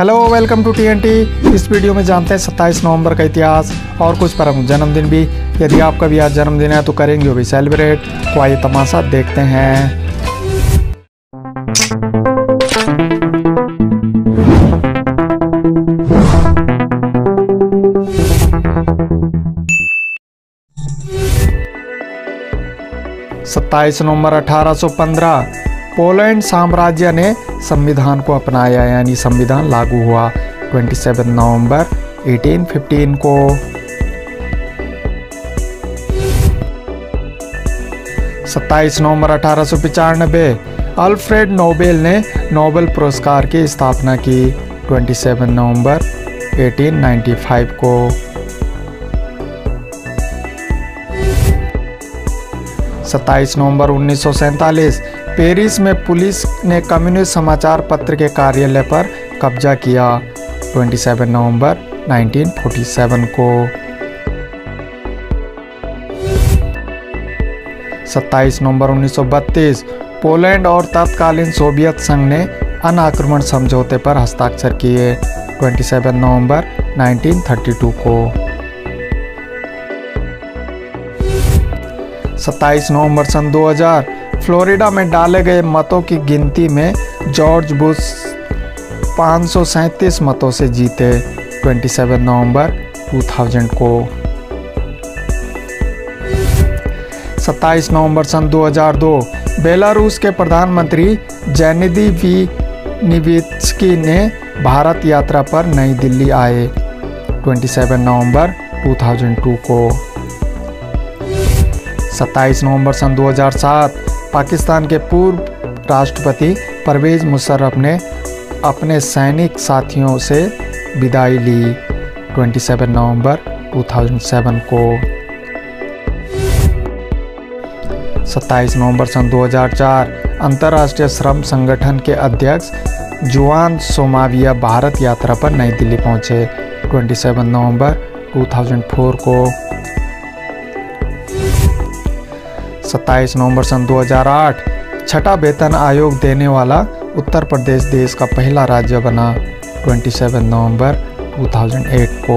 Hello, welcome to TNT। इस video में जानते हैं 27 नवंबर का इतिहास और कुछ प्रमुख जन्मदिन भी। यदि आपका भी आज जन्मदिन है तो करेंगे वो भी सेलिब्रेट। तो आइए तमाशा देखते हैं। सत्ताईस नवंबर 1815 पोलैंड साम्राज्य ने संविधान को अपनाया, यानी संविधान लागू हुआ। 27 नवंबर 1815 को। सत्ताईस नवंबर 1895 अल्फ्रेड नोबेल ने नोबेल पुरस्कार की स्थापना की। 27 नवंबर 1895 को। 27 नवंबर 1947 पेरिस में पुलिस ने कम्युनिस्ट समाचार पत्र के कार्यालय पर कब्जा किया। 27 नवंबर 1947 को। 27 नवंबर 1932 पोलैंड और तत्कालीन सोवियत संघ ने अनाक्रमण समझौते पर हस्ताक्षर किए। 27 नवंबर 1932 को। 27 नवंबर सन 2000 फ्लोरिडा में डाले गए मतों की गिनती में जॉर्ज बुश 537 मतों से जीते। 27 नवंबर 2000 को। 27 नवंबर सन 2002 बेलारूस के प्रधानमंत्री जेनिदी विनिवित्स्की ने भारत यात्रा पर नई दिल्ली आए। 27 नवंबर 2002 को। 27 नवंबर सन 2007 पाकिस्तान के पूर्व राष्ट्रपति परवेज मुशर्रफ ने अपने सैनिक साथियों से विदाई ली। 27 नवंबर 2007 को। 27 नवंबर सन 2004 अंतर्राष्ट्रीय श्रम संगठन के अध्यक्ष जुआन सोमाविया भारत यात्रा पर नई दिल्ली पहुंचे। 27 नवंबर 2004 को। 27 नवंबर सन 2008 छठा वेतन आयोग देने वाला उत्तर प्रदेश देश का पहला राज्य बना। 27 नवंबर 2008 को।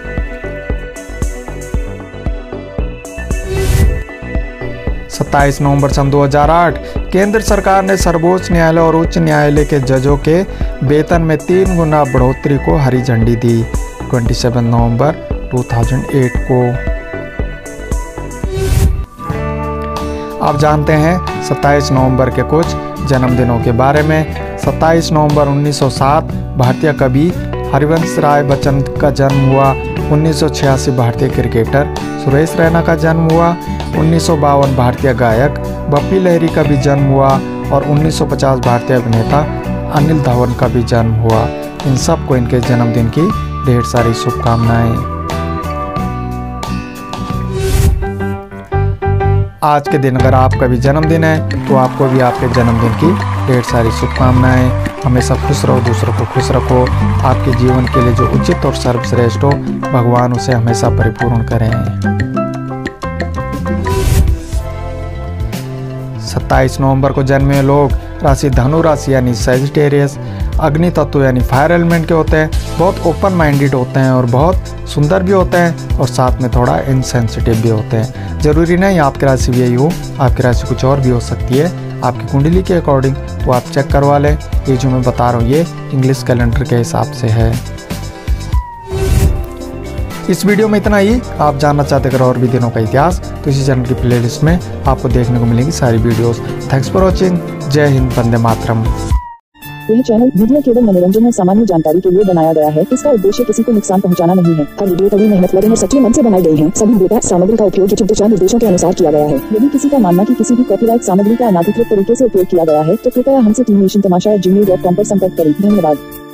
27 नवंबर सन 2008 केंद्र सरकार ने सर्वोच्च न्यायालय और उच्च न्यायालय के जजों के वेतन में 3 गुना बढ़ोतरी को हरी झंडी दी। 27 नवंबर 2008 को। आप जानते हैं 27 नवंबर के कुछ जन्मदिनों के बारे में। 27 नवंबर 1907 भारतीय कवि हरिवंश राय बच्चन का जन्म हुआ। 1986 भारतीय क्रिकेटर सुरेश रैना का जन्म हुआ। 1952 भारतीय गायक बप्पी लहिरी का भी जन्म हुआ और 1950 भारतीय अभिनेता अनिल धवन का भी जन्म हुआ। इन सबको इनके जन्मदिन की ढेर सारी शुभकामनाएं। आज के दिन अगर आपका भी जन्मदिन है तो आपको भी आपके जन्मदिन की ढेर सारी शुभकामनाएं। हमेशा खुश रहो, दूसरों को खुश रखो। आपके जीवन के लिए जो उचित और सर्वश्रेष्ठ हो भगवान उसे हमेशा परिपूर्ण करें। 27 नवंबर को जन्मे लोग राशि धनु राशि यानी सैजिटेरियस, अग्नि तत्व यानी फायर एलिमेंट के होते हैं। बहुत ओपन माइंडेड होते हैं और बहुत सुंदर भी होते हैं और साथ में थोड़ा इनसेंसिटिव भी होते हैं। ज़रूरी नहीं आपकी राशि भी यही हो, आपकी राशि कुछ और भी हो सकती है आपकी कुंडली के अकॉर्डिंग। तो आप चेक करवा लें। ये जो मैं बता रहा हूँ ये इंग्लिश कैलेंडर के हिसाब से है। इस वीडियो में इतना ही। आप जानना चाहते अगर और भी दिनों का इतिहास तो इसी चैनल की प्लेलिस्ट में आपको देखने को मिलेंगी सारी वीडियोस। Thanks for watching. जय हिंद, वंदे मातरम। यह चैनल वीडियो केवल मनोरंजन और सामान्य जानकारी के लिए बनाया गया है। इसका उद्देश्य किसी को नुकसान पहुंचाना नहीं है। हर वीडियो कभी मेहनत लगन और सच्चे मन से बनाई गई है। सभी डेटा सामग्री का उपयोग उचित दिशा निर्देशों के अनुसार किया गया है। यदि किसी का मानना कि किसी भी कॉपीराइट सामग्री का अनाधिकृत तरीके से उपयोग किया गया है तो कृपया हमसे teamnationtamasha@gmail.com पर संपर्क करें। धन्यवाद।